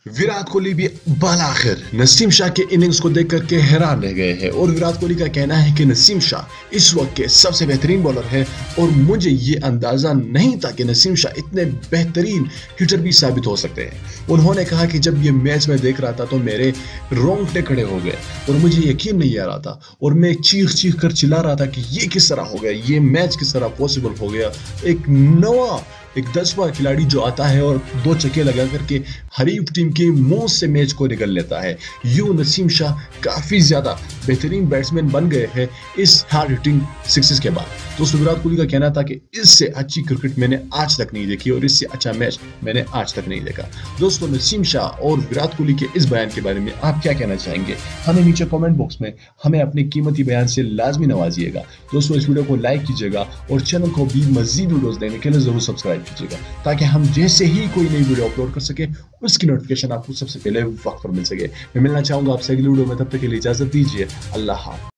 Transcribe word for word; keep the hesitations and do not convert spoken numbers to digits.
विराट कोहली भी बालाखिर नसीम शाह के इनिंग्स को देख करके हैरान रह गए हैं और विराट कोहली का कहना है कि नसीम शाह इस वक्त के सबसे बेहतरीन बॉलर है और मुझे ये अंदाजा नहीं था कि नसीम शाह इतने बेहतरीन हिटर भी साबित हो सकते हैं। उन्होंने कहा कि जब ये मैच मैं देख रहा था तो मेरे रोंगटे खड़े हो गए और मुझे यकीन नहीं आ रहा था और मैं चीख चीख कर चिल्ला रहा था कि ये किस तरह हो गया, ये मैच किस तरह पॉसिबल हो गया। एक नवा एक दसवां खिलाड़ी जो आता है और दो चक्के लगा करके हरीफ टीम के मुंह से मैच को निकल लेता है। यूं नसीम शाह काफी ज्यादा बेहतरीन बैट्समैन बन गए हैं इस हार्ड हिटिंग सिक्सेस के बाद। दोस्तों विराट कोहली का कहना था कि इससे अच्छी क्रिकेट मैंने आज तक नहीं देखी और इससे अच्छा मैच मैंने आज तक नहीं देखा। दोस्तों नसीम शाह और विराट कोहली के इस बयान के बारे में आप क्या कहना चाहेंगे, हमें नीचे कमेंट बॉक्स में हमें अपने कीमती बयान से लाजमी नवाजिएगा। दोस्तों इस वीडियो को लाइक कीजिएगा और चैनल को भी मजीद वीडियोस देखने के लिए जरूर सब्सक्राइब कीजिएगा ताकि हम जैसे ही कोई नई वीडियो अपलोड कर सके उसकी नोटिफिकेशन आपको सबसे पहले वक्त पर मिल सके। मैं मिलना चाहूंगा आपसे अगली वीडियो में, तब तक के लिए इजाजत दीजिए। अल्लाह हाफ़िज़।